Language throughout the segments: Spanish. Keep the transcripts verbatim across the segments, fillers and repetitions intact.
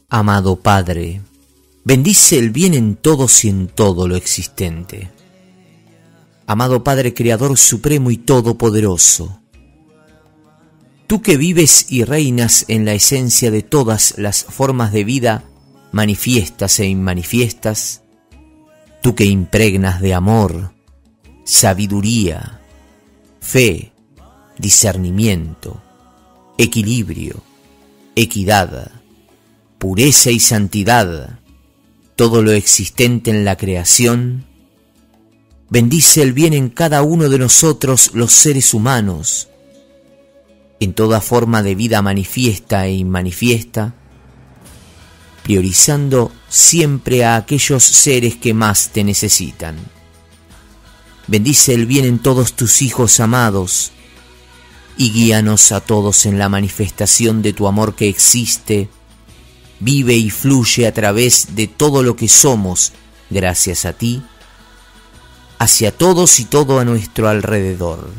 Amado Padre, bendice el bien en todos y en todo lo existente. Amado Padre Creador Supremo y Todopoderoso, tú que vives y reinas en la esencia de todas las formas de vida manifiestas e inmanifiestas, tú que impregnas de amor, sabiduría, fe, discernimiento, equilibrio, equidad, pureza y santidad, todo lo existente en la creación, bendice el bien en cada uno de nosotros los seres humanos, en toda forma de vida manifiesta e inmanifiesta, priorizando siempre a aquellos seres que más te necesitan. Bendice el bien en todos tus hijos amados y guíanos a todos en la manifestación de tu amor que existe, vive y fluye a través de todo lo que somos, gracias a ti, hacia todos y todo a nuestro alrededor.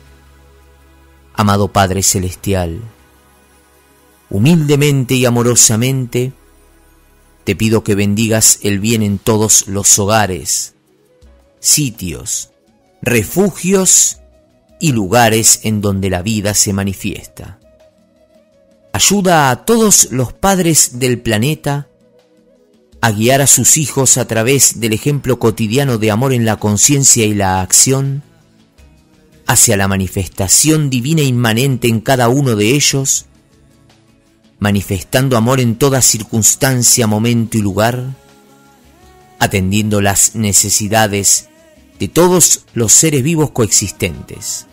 Amado Padre Celestial, humildemente y amorosamente, te pido que bendigas el bien en todos los hogares, sitios, refugios y lugares en donde la vida se manifiesta. Ayuda a todos los padres del planeta a guiar a sus hijos a través del ejemplo cotidiano de amor en la conciencia y la acción, hacia la manifestación divina inmanente en cada uno de ellos, manifestando amor en toda circunstancia, momento y lugar, atendiendo las necesidades de todos los seres vivos coexistentes.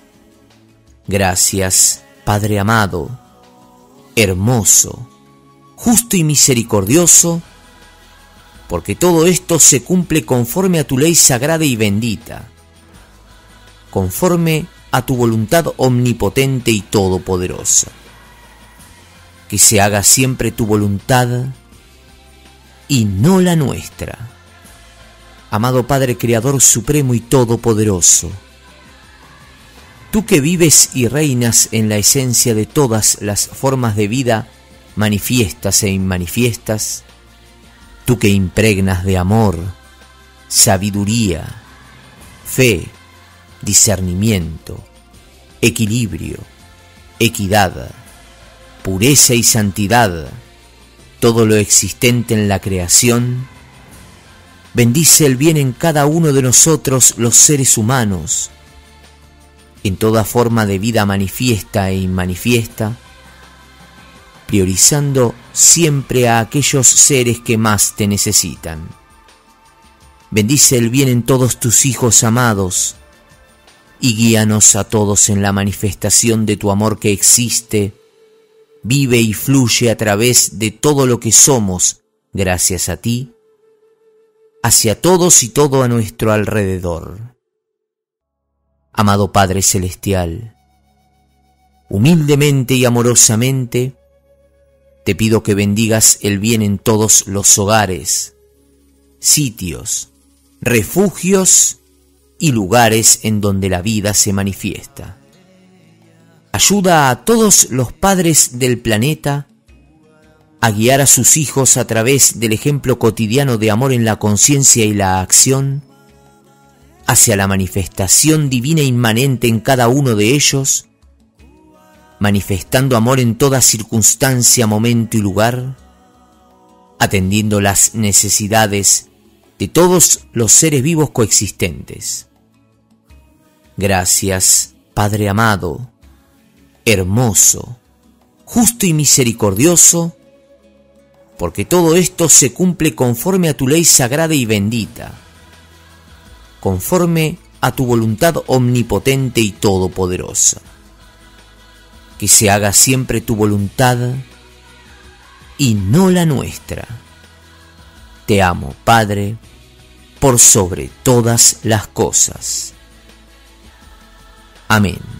Gracias, Padre amado, hermoso, justo y misericordioso, porque todo esto se cumple conforme a tu ley sagrada y bendita, conforme a tu voluntad omnipotente y todopoderosa. Que se haga siempre tu voluntad y no la nuestra. Amado Padre Creador Supremo y Todopoderoso, tú que vives y reinas en la esencia de todas las formas de vida manifiestas e inmanifiestas, tú que impregnas de amor, sabiduría, fe, discernimiento, equilibrio, equidad, pureza y santidad, todo lo existente en la creación, bendice el bien en cada uno de nosotros los seres humanos, en toda forma de vida manifiesta e inmanifiesta, priorizando siempre a aquellos seres que más te necesitan. Bendice el bien en todos tus hijos amados y guíanos a todos en la manifestación de tu amor que existe, vive y fluye a través de todo lo que somos, gracias a ti, hacia todos y todo a nuestro alrededor. Amado Padre Celestial, humildemente y amorosamente, te pido que bendigas el bien en todos los hogares, sitios, refugios y lugares en donde la vida se manifiesta. Ayuda a todos los padres del planeta a guiar a sus hijos a través del ejemplo cotidiano de amor en la conciencia y la acción, hacia la manifestación divina inmanente en cada uno de ellos, manifestando amor en toda circunstancia, momento y lugar, atendiendo las necesidades de todos los seres vivos coexistentes. Gracias, Padre amado, hermoso, justo y misericordioso, porque todo esto se cumple conforme a tu ley sagrada y bendita, conforme a tu voluntad omnipotente y todopoderosa. Que se haga siempre tu voluntad y no la nuestra. Te amo, Padre, por sobre todas las cosas. Amén.